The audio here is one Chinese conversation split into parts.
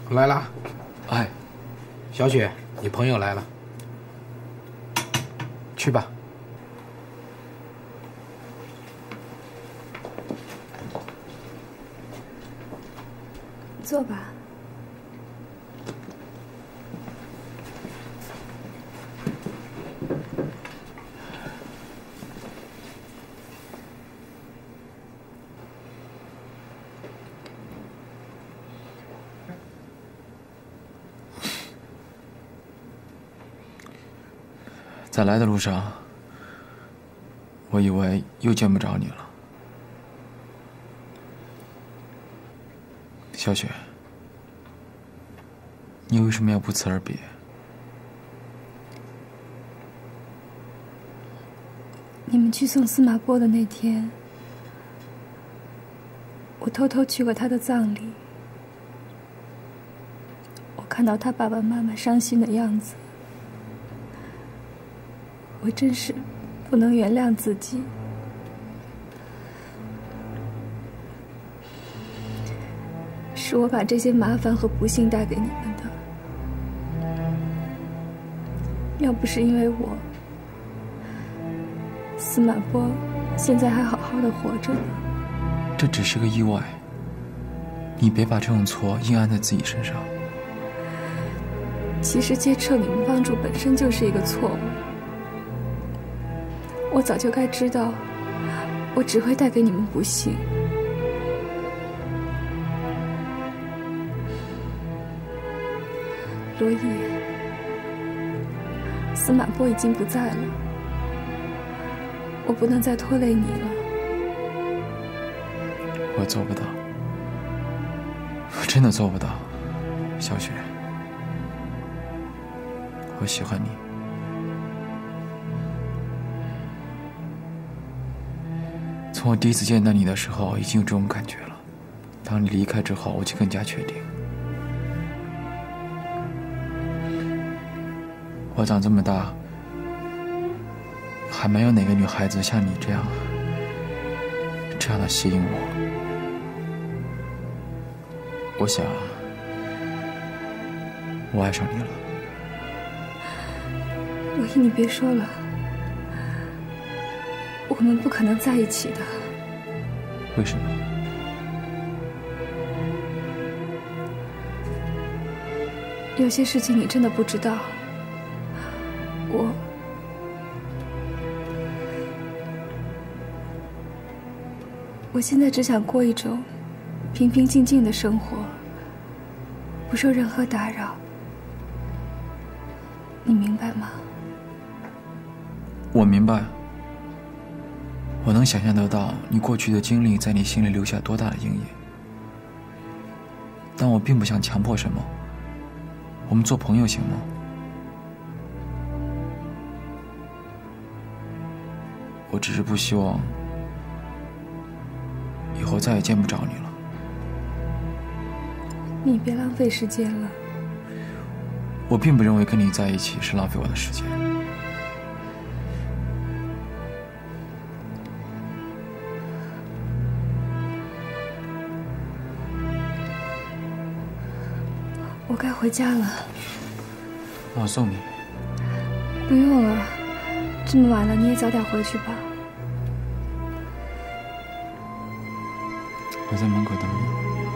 来啦。 哎， 小雪，你朋友来了，去吧。 坐吧。 在来的路上，我以为又见不着你了，小雪，你为什么要不辞而别？ 你们去送司马波的那天，我偷偷去过他的葬礼，我看到他爸爸妈妈伤心的样子。我真是不能原谅自己。是我把这些麻烦和不幸带给你们的。要不是因为我，司马波现在还好好的活着呢。 这只是个意外，你别把这种错硬按在自己身上。 其实接受你们帮助本身就是一个错误。我早就该知道，我只会带给你们不幸。罗伊，司马波已经不在了，我不能再拖累你了。 我做不到，我真的做不到，小雪，我喜欢你。从我第一次见到你的时候，已经有这种感觉了。当你离开之后，我就更加确定。我长这么大，还没有哪个女孩子像你这样的吸引我。我想，我爱上你了。 罗伊，你别说了。我们不可能在一起的。 为什么？ 有些事情你真的不知道。我现在只想过一种平平静静的生活，不受任何打扰。你明白吗？ 我明白。我能想象得到你过去的经历在你心里留下多大的阴影，但我并不想强迫什么。我们做朋友行吗？我只是不希望以后再也见不着你了。 你别浪费时间了。 我并不认为跟你在一起是浪费我的时间。 我该回家了。 我送你。 不用了，这么晚了，你也早点回去吧。 我在门口等你。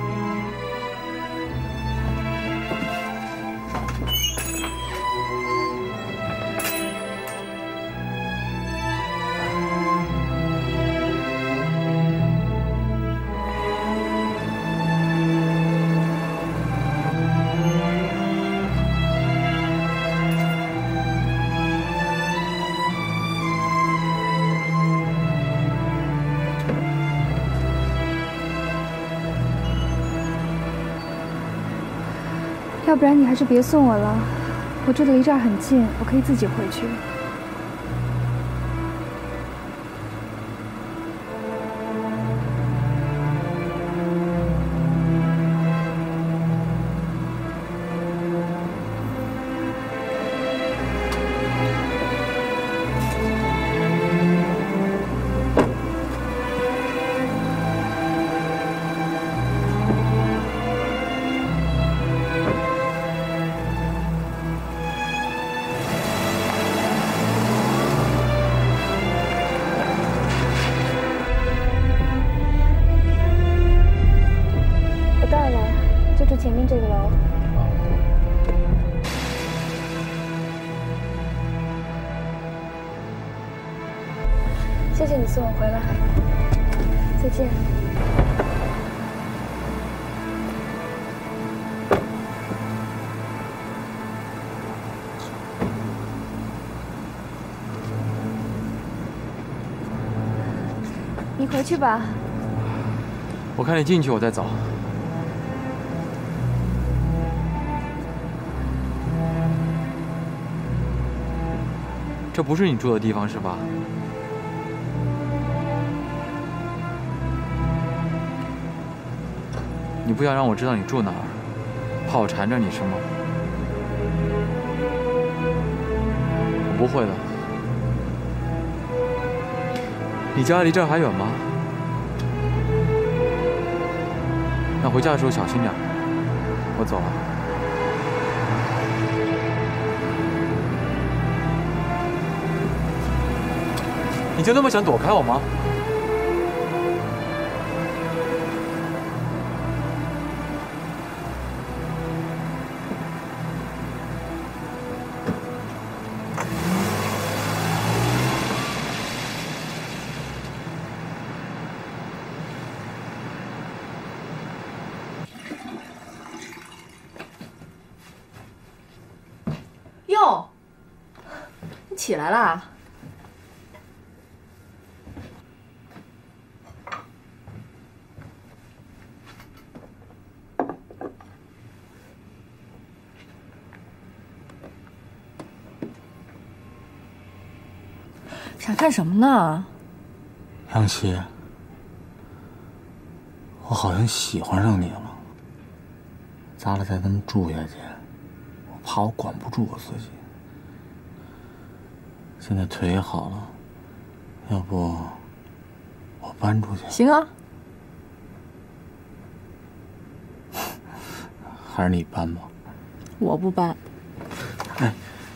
要不然你还是别送我了，我这里离这儿很近，我可以自己回去。 谢谢你送我回来，再见。你回去吧。 我看你进去，我再走。这不是你住的地方是吧？你不想让我知道你住哪儿，怕我缠着你是吗？我不会的。你家离这儿还远吗？那回家的时候小心点。我走了。你就那么想躲开我吗？ 哟，你起来啦？想干什么呢？ 杨希，我好像喜欢上你了。咱俩再这么住下去，我怕我管不住我自己。现在腿也好了，要不我搬出去？ 行啊。 还是你搬吧。 我不搬。 哎，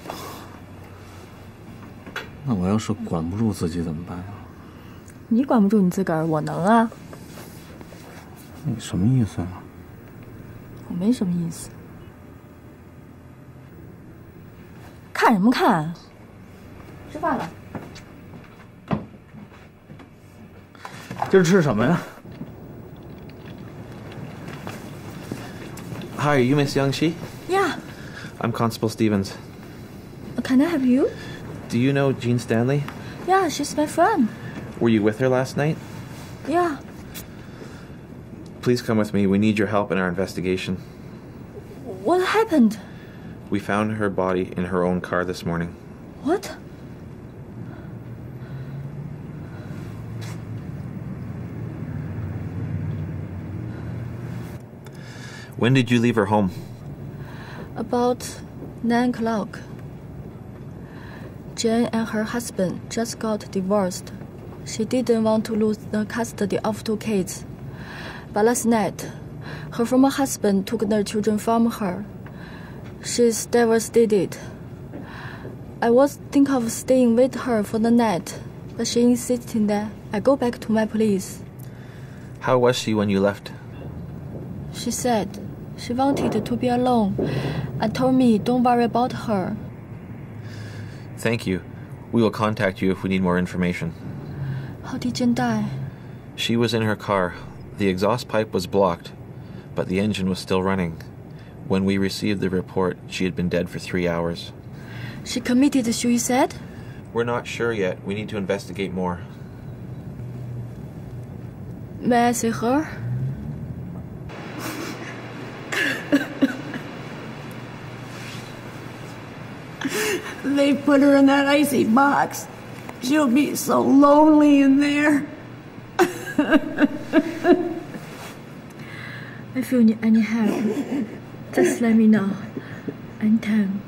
那我要是管不住自己怎么办啊？ 你管不住你自个儿，我能啊。 你什么意思啊？ 我没什么意思。看什么看？吃饭了。 今儿吃什么呀？ Hi, are you Miss Youngshi? Yeah. I'm Constable Stevens. Can I help you? Do you know Jean Stanley? Yeah, she's my friend. Were you with her last night? Yeah. Please come with me. We need your help in our investigation. What happened? We found her body in her own car this morning. What? When did you leave her home? About 9 o'clock. Jane and her husband just got divorced. She didn't want to lose the custody of 2 kids. But last night, her former husband took their children from her. She's devastated. I was thinking of staying with her for the night, but she insisted that I go back to my place. How was she when you left? She said she wanted to be alone and told me don't worry about her. Thank you. We will contact you if we need more information. How did Jane die? She was in her car. The exhaust pipe was blocked, but the engine was still running. When we received the report, she had been dead for 3 hours. She committed suicide? We're not sure yet. We need to investigate more. May I see her? They put her in that icy box. She'll be so lonely in there. If you need any help, just let me know. Anytime.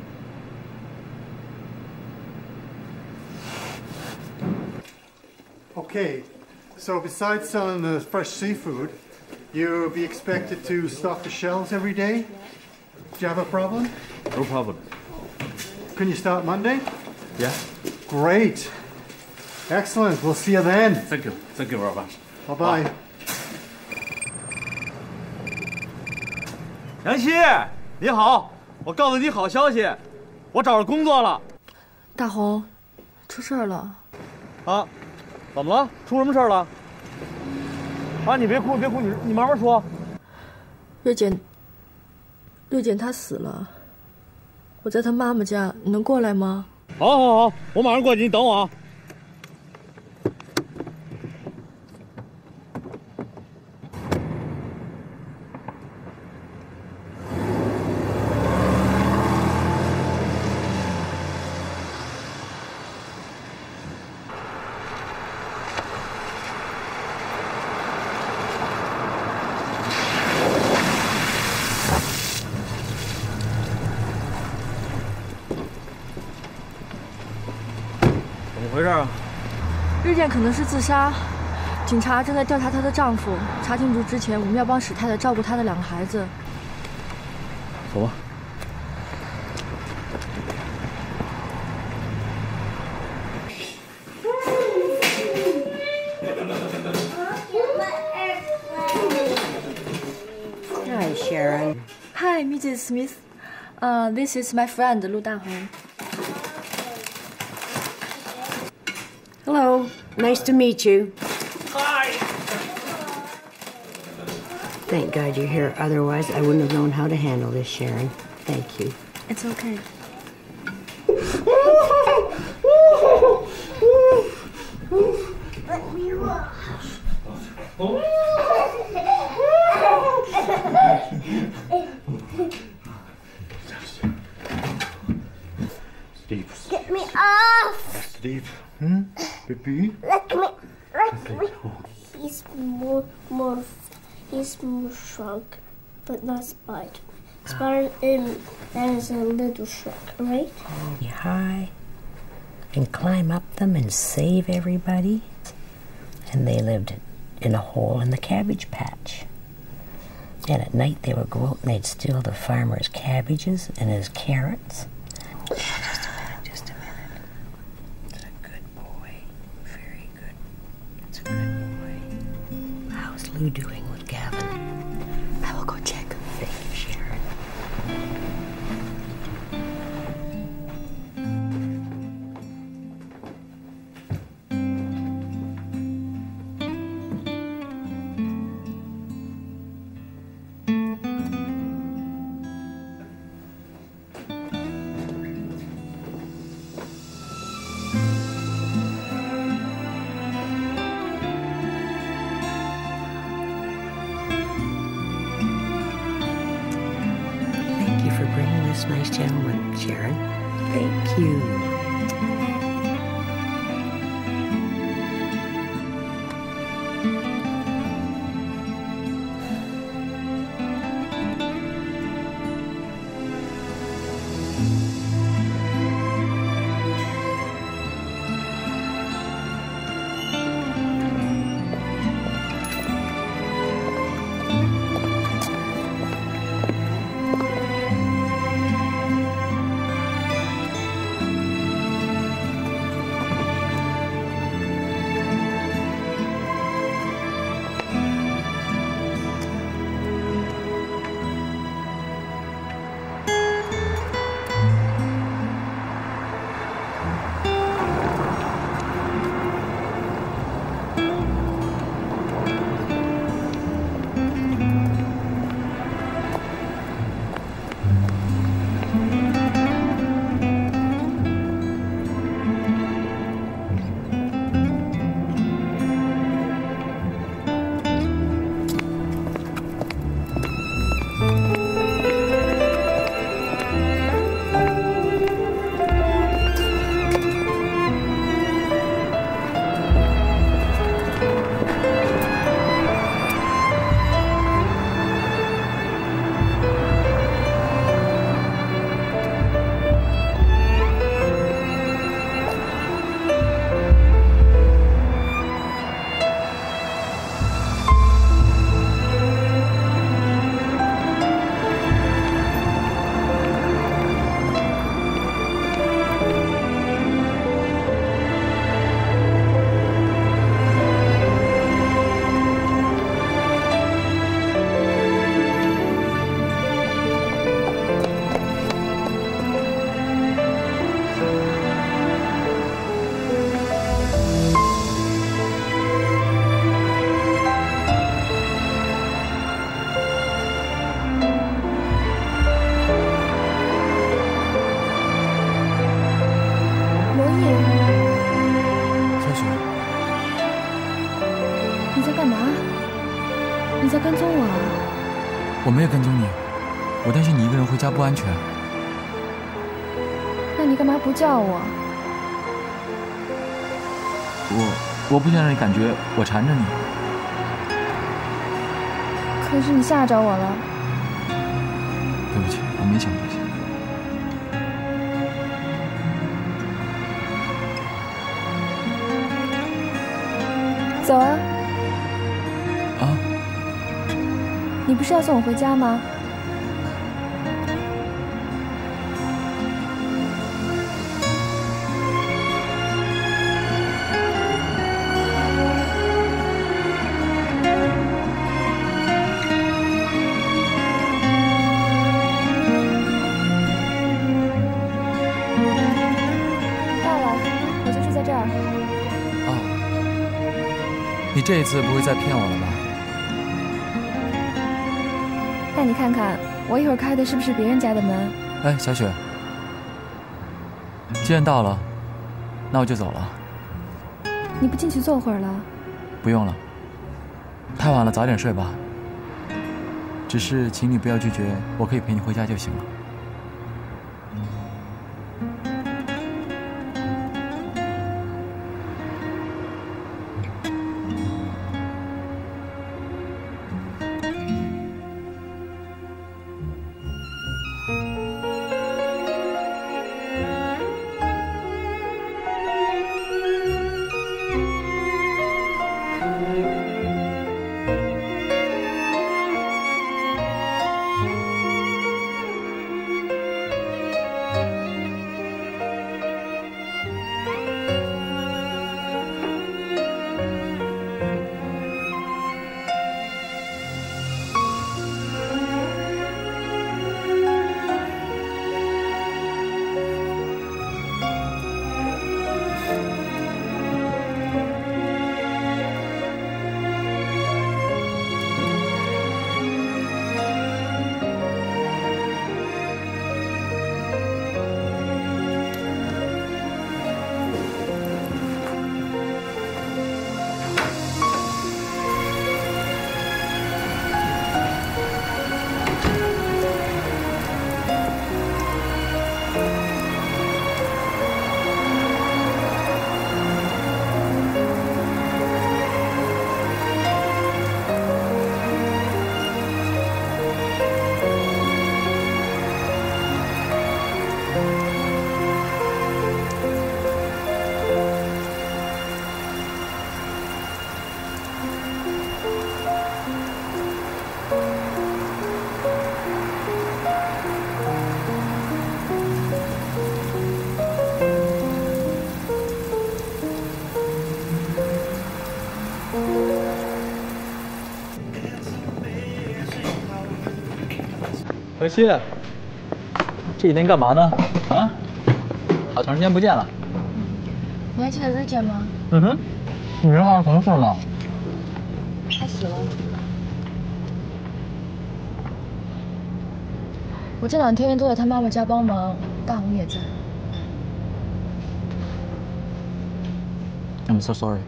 Okay, so besides selling the fresh seafood, you'll be expected to stock the shelves every day? Do you have a problem? No problem. Can you start Monday? Yeah. Great. Excellent. We'll see you then. Thank you. Thank you very much. Bye-bye. 杨希，你好，我告诉你好消息，我找着工作了。 大红，出事了。 啊， 怎么了？出什么事儿了？啊，你别哭，别哭，你慢慢说。 瑞简她死了，我在她妈妈家，你能过来吗？ 好，好，好，我马上过去，你等我啊。怎么回事啊？ 瑞简可能是自杀，警察正在调查她的丈夫。查清楚之前，我们要帮史太太照顾她的2个孩子。 走吧。 Hi, Sharon. Hi, Mrs. Smith. This is my friend 陆大红。 Hello. Nice to meet you. Hi. Thank God you're here. Otherwise, I wouldn't have known how to handle this, Sharon. Thank you. It's okay. Let me watch. Steve. Get me off. Steve. Baby. Let me. He's more shrunk, but not Spider. Spider that is a little shrunk, right? Be high and climb up them and save everybody. And they lived in a hole in the cabbage patch. And at night they would go out and they'd steal the farmer's cabbages and his carrots. Just a minute. It's a good boy. Very good. It's a good boy. How's Lou doing with Gavin? I will go check. Thank you, Sharon. Thank you for bringing this nice gentleman, Sharon. Thank you. 你， 小雪， 你在干嘛？你在跟踪我啊？ 我没有跟踪你，我担心你一个人回家不安全。 那你干嘛不叫我？ 我不想让你感觉我缠着你。 可是你吓着我了。 对不起，我没想这些。 走啊！ 啊？ 你不是要送我回家吗？ 你这一次不会再骗我了吧？ 那你看看，我一会儿开的是不是别人家的门？ 哎，小雪，既然到了，那我就走了。 你不进去坐会儿了？ 不用了，太晚了，早点睡吧。只是请你不要拒绝，我可以陪你回家就行了。 何西，这几天干嘛呢？啊，好长时间不见了。 你还记得日姐吗？ 嗯哼，你们好像同事呢。 他死了。我这2天都在他妈妈家帮忙，大红也在。 I'm so sorry.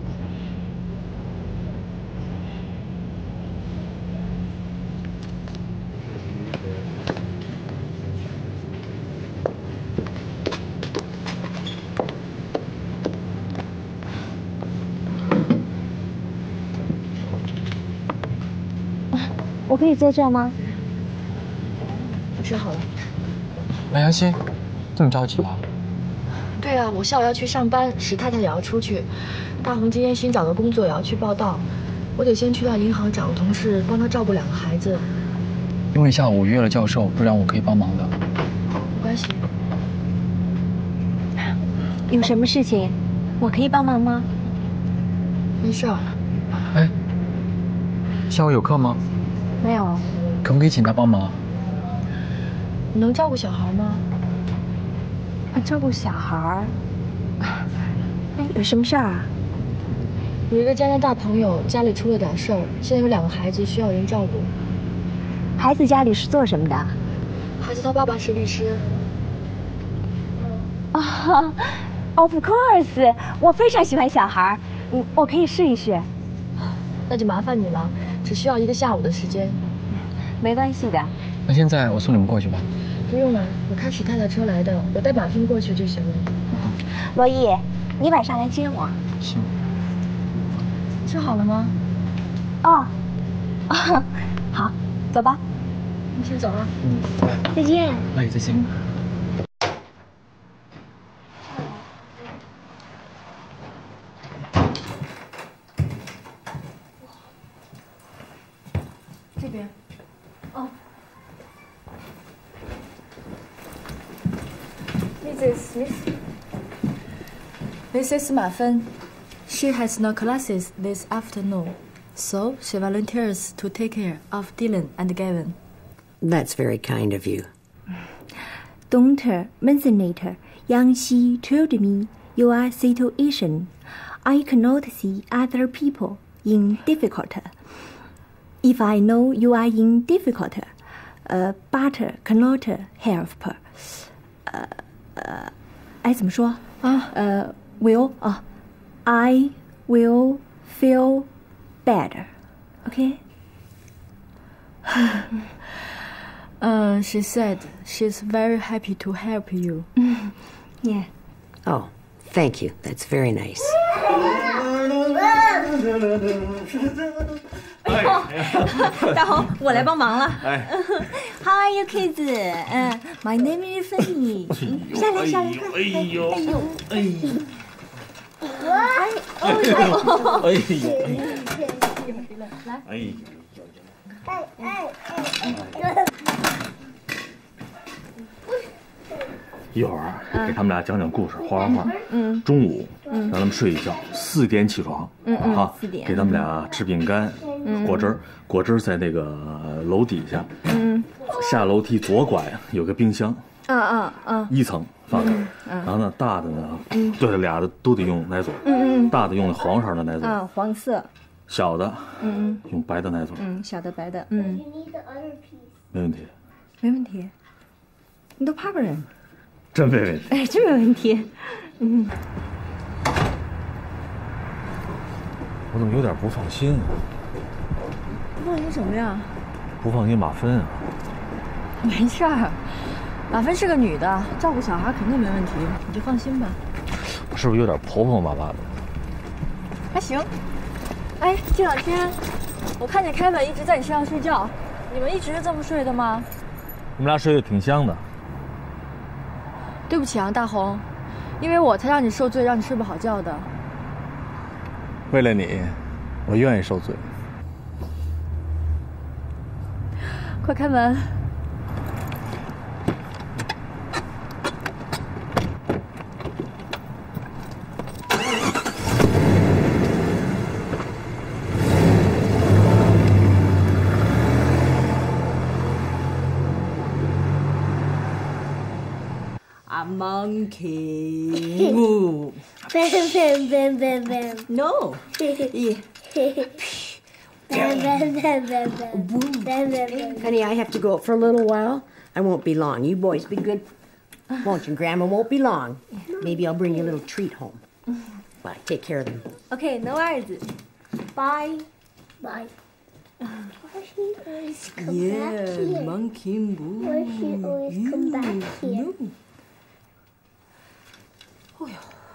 我可以坐这儿吗？ 吃好了。 杨欣，这么着急啊？ 对啊，我下午要去上班，史太太也要出去，大红今天新找的工作也要去报道，我得先去到银行找个同事帮他照顾2个孩子。 因为下午约了教授，不然我可以帮忙的。 没关系。 有什么事情，我可以帮忙吗？ 没事儿。 哎，下午有课吗？ 没有。 可不可以请他帮忙？ 你能照顾小孩吗？ 照顾小孩？哎，有什么事儿啊？ 有一个加拿大朋友家里出了点事儿，现在有2个孩子需要人照顾。 孩子家里是做什么的？ 孩子他爸爸是律师。 啊， Of course， 我非常喜欢小孩。我可以试一试。 那就麻烦你了，只需要1个下午的时间。 没关系的。 那现在我送你们过去吧。 不用了，我开许太太车来的，我带马芬过去就行了。 罗毅，你晚上来接我。 行。 吃好了吗？ 哦，好，走吧。 你先走了。 再见。 哎，再见。 这边。哦。Mrs. Smith. This is Ma Fen. She has no classes this afternoon, so she volunteers to take care of Dylan and Gavin. That's very kind of you. Don't mention it. Yang Xi told me your situation. I cannot see other people in difficult. If I know you are in difficult, but cannot help. 哎，怎么说啊？will 啊 ，I will feel bad. Okay. She said she's very happy to help you. Yeah. Oh, thank you. That's very nice. 大红，我来帮忙了。Hi, you kids. My name is Fanny. 下来，下来。哎呦，哎呦，哎呦。 哎呦，一会儿给他们俩讲讲故事，画画。中午让他们睡一觉，4点起床。啊，4点。给他们俩吃饼干、果汁儿，果汁儿在那个楼底下。下楼梯左拐有个冰箱。1层放着。然后呢，大的呢，对，俩的都得用奶嘴。大的用的黄色的奶嘴。 黄色。 小的，用白的奶嘴。 小的白的。 没问题。 没问题。你都帕帕人。 真没问题。 哎，真没问题。 我怎么有点不放心啊？ 不放心什么呀？ 不放心马芬啊。 没事儿，马芬是个女的，照顾小孩肯定没问题，你就放心吧。 我是不是有点婆婆妈妈的？ 还行。哎，这2天我看见凯文一直在你身上睡觉，你们一直是这么睡的吗？ 我们俩睡得挺香的。 对不起啊，大红，因为我才让你受罪，让你睡不好觉的。 为了你，我愿意受罪。 快开门。 A monkey. Woo. No. Honey, I have to go out for a little while. I won't be long. You boys be good, won't you? Grandma won't be long. Maybe I'll bring you a little treat home. Well, take care of them. Okay, no worries. Bye. Bye. Why she always come Yeah, back here? monkey boo. Why she always come back here? No. Oh,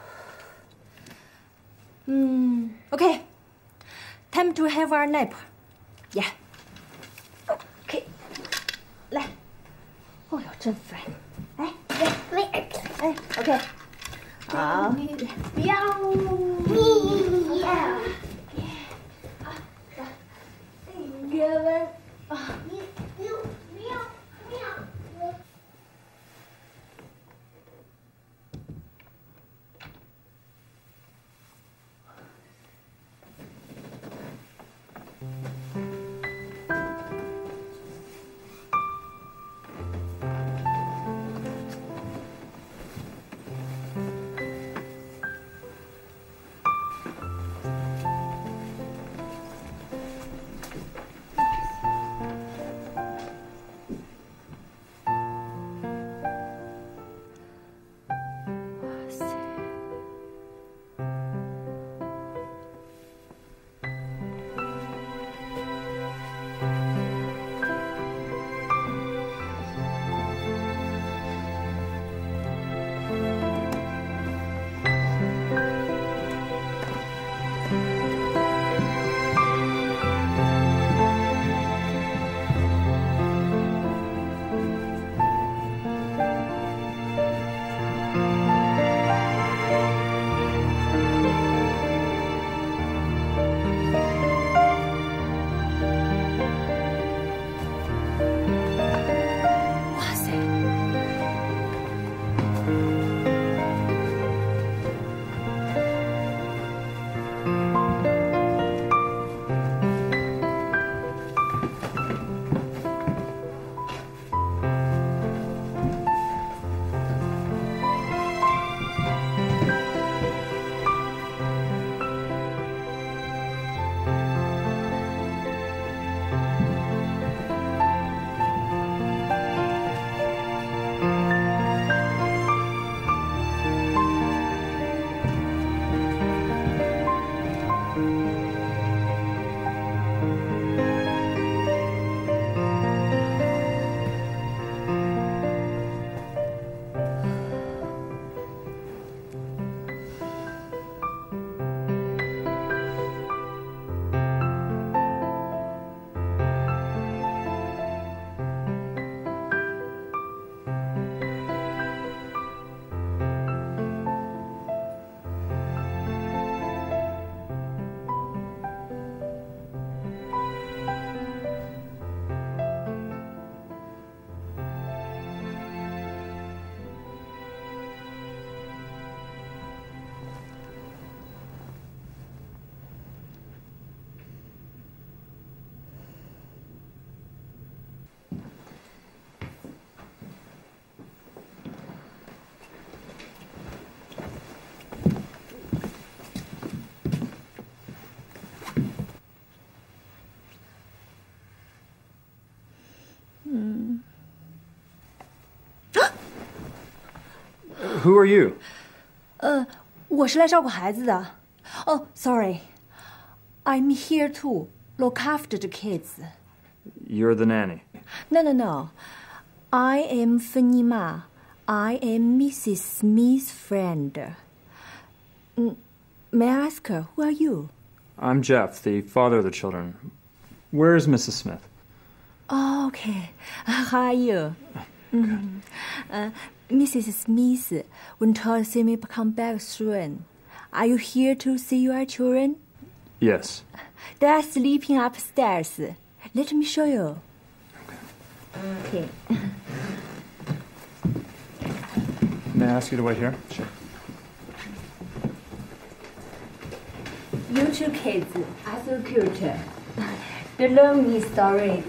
yeah. Okay. Time to have our nap. Yeah. Okay. 来。哦哟，真烦。哎，OK。好。 喵。 Gavin. Who are you? 我是来照顾孩子的。Oh, sorry. I'm here to look after the kids. You're the nanny. No. I am Fanny Ma. I am Mrs. Smith's friend. May I ask her, who are you? I'm Jeff, the father of the children. Where is Mrs. Smith? Oh, okay. How are you? Mrs. Smith went to see me come back soon. Are you here to see your children? Yes. They are sleeping upstairs. Let me show you. Okay. May I ask you to wait here? Sure. You two kids are so cute. They love me stories.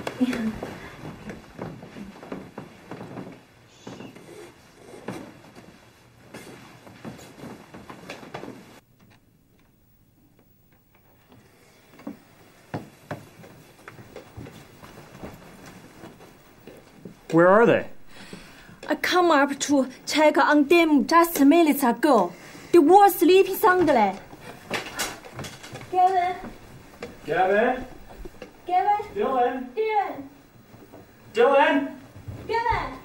Where are they? I come up to check on them just minutes ago. They were sleeping soundly. Gavin? Gavin? Gavin? Dylan? Dylan? Dylan? Gavin?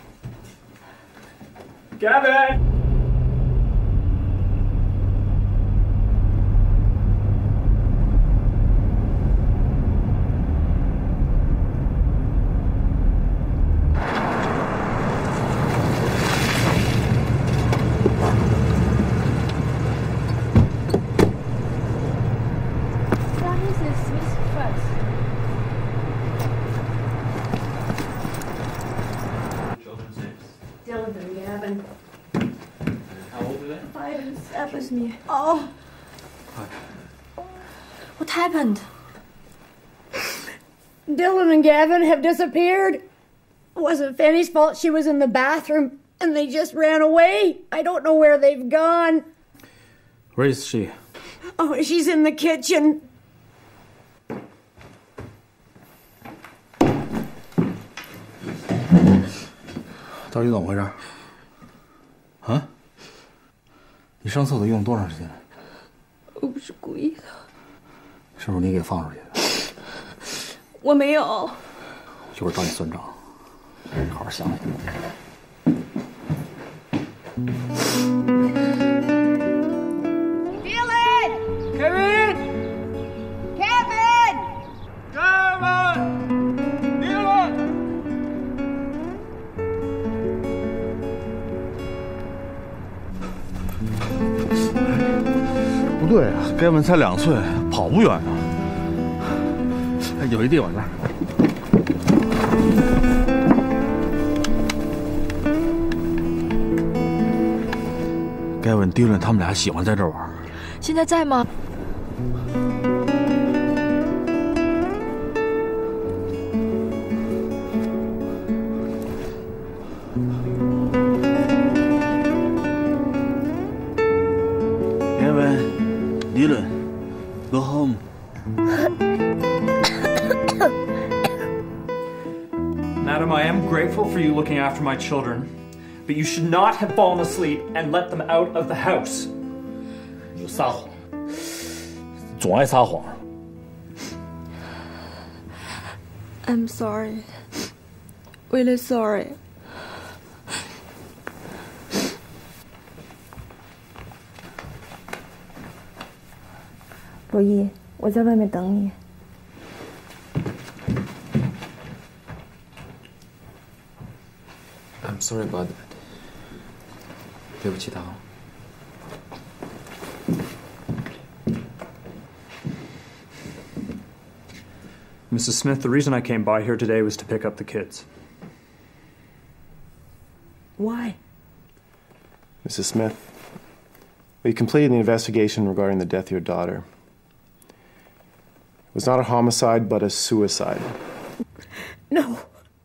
Gavin? Oh. What happened? Dylan and Gavin have disappeared. It wasn't Fanny's fault. She was in the bathroom and they just ran away. I don't know where they've gone. Where is she? Oh, she's in the kitchen. 到底怎么回事？啊？你上厕所用了多长时间？ 我不是故意的。 是不是你给放出去的？ 我没有。 一会儿找你算账，好好想想。 Dylan! Kevin! Kevin! Kevin! Dylan! 不对啊，盖文才2岁，跑不远啊。有一地方这儿。盖文、迪伦他们俩喜欢在这儿玩。 现在在吗？ 盖文、迪伦 ，Go home。 Madam, I am grateful for you looking after my children, but you should not have fallen asleep and let them out of the house. 你撒谎，总爱撒谎。 I'm sorry. Really sorry. 罗伊，我在外面等你。 I'm sorry about that. 对不起，大王。 Mrs. Smith, the reason I came by here today was to pick up the kids. Why? Mrs. Smith, we completed the investigation regarding the death of your daughter. It was not a homicide, but a suicide. No.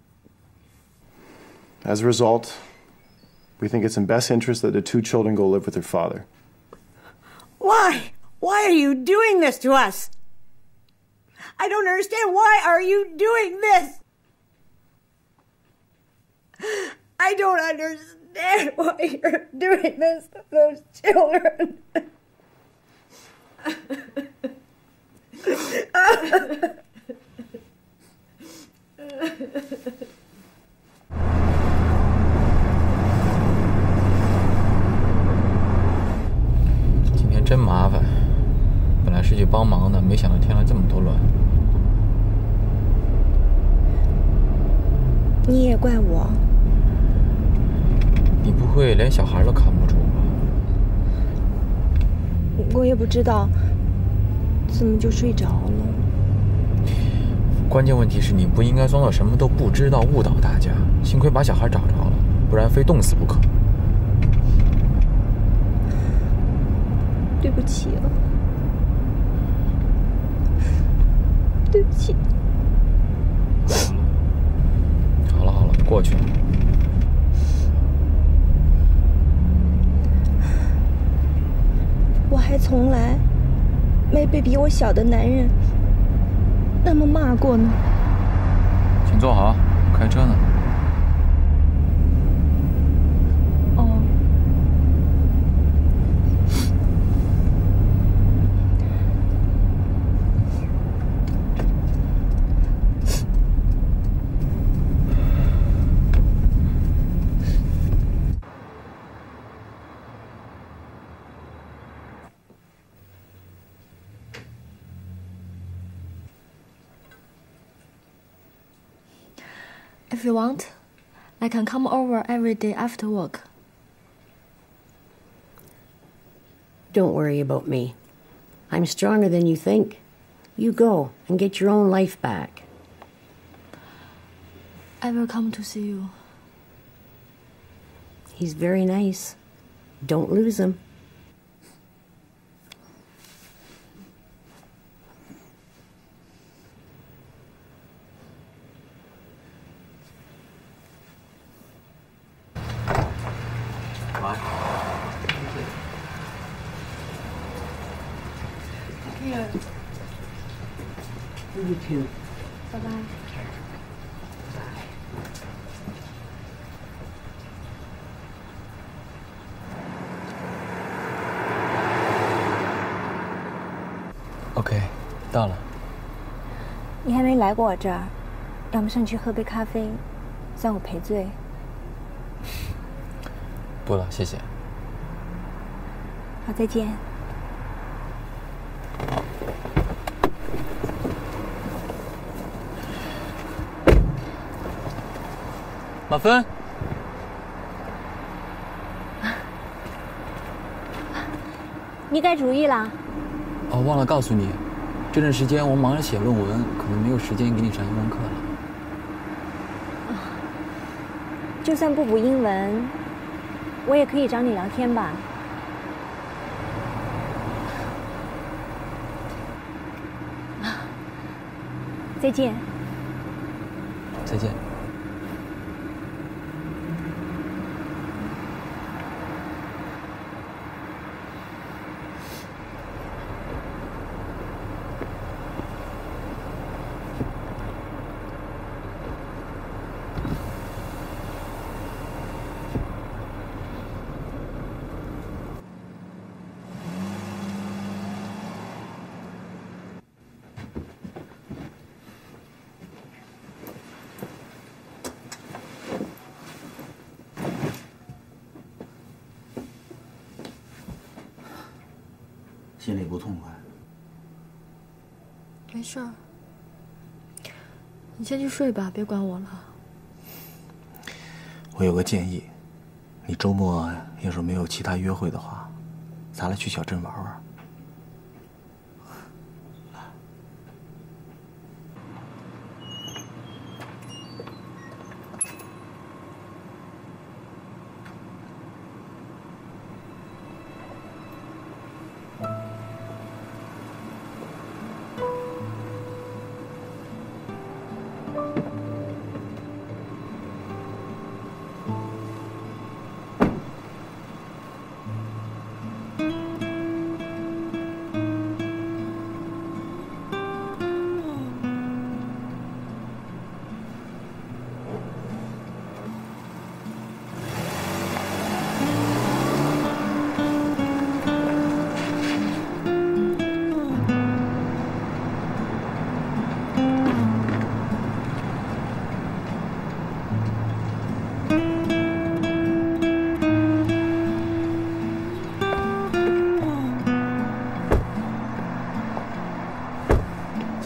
As a result, we think it's in best interest that the 2 children go live with their father. Why? Why are you doing this to us? I don't understand. Why are you doing this? I don't understand. understand why you're doing this to those children. 今天真麻烦，本来是去帮忙的，没想到添了这么多乱。 你也怪我。 你不会连小孩都看不住吧？ 我也不知道怎么就睡着了。 关键问题是你不应该装作什么都不知道，误导大家。幸亏把小孩找着了，不然非冻死不可。 对不起了，对不起。 好了好了，过去了。 我还从来没被比我小的男人那么骂过呢。 请坐好，开车呢。 哦。 If you want, I can come over every day after work. Don't worry about me. I'm stronger than you think. You go and get your own life back. I will come to see you. He's very nice. Don't lose him. Here. You too. Bye-bye. OK， 到了。 你还没来过我这儿，要么上去喝杯咖啡，算我赔罪。 不了，谢谢。 好，再见。 马芬， 你改主意啦？ 哦，忘了告诉你，这段时间我忙着写论文，可能没有时间给你上英文课了。 就算不补英文，我也可以找你聊天吧。再见。 再见。 心里不痛快。 没事儿，你先去睡吧，别管我了。 我有个建议，你周末要是没有其他约会的话，咱俩去小镇玩玩。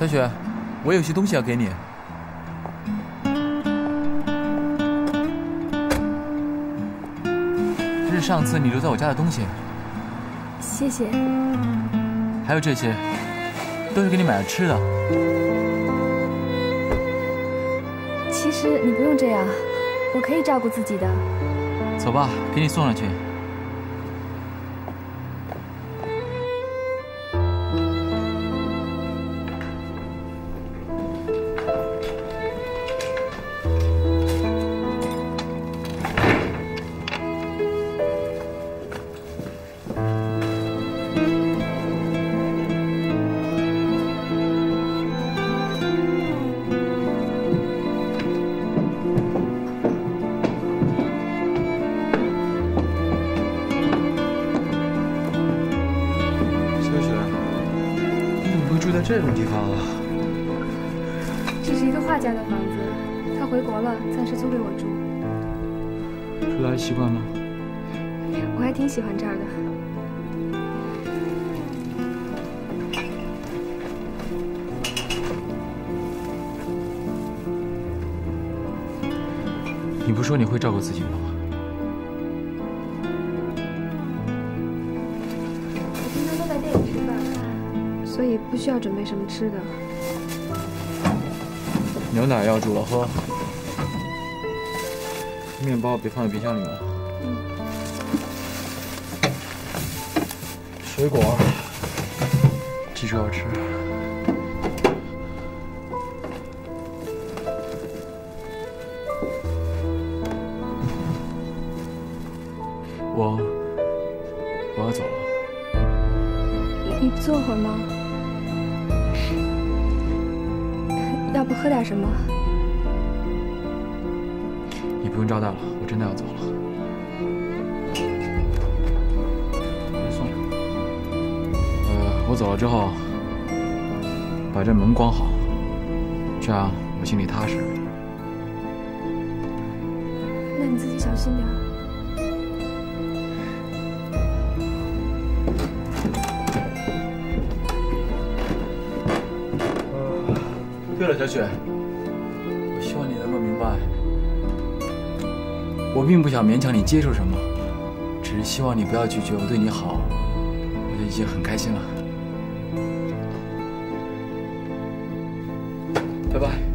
雪，我有些东西要给你。这是上次你留在我家的东西。 谢谢。 还有这些，都是给你买的吃的。 其实你不用这样，我可以照顾自己的。 走吧，给你送上去。 这种地方啊， 这是一个画家的房子，他回国了，暂时租给我住。 住得还习惯吗？ 我还挺喜欢这儿的。 你不说你会照顾自己吗？ 我平常都在店里吃饭。所以不需要准备什么吃的。 牛奶要煮了喝，面包别放在冰箱里了。水果记住要吃。我要走了。 你不坐会儿吗？要不喝点什么？ 你不用招待了，我真的要走了。别送。我走了之后，把这门关好，这样我心里踏实。 那你自己小心点。 对了，小雪，我希望你能够明白，我并不想勉强你接受什么，只是希望你不要拒绝我对你好，我就已经很开心了。拜拜。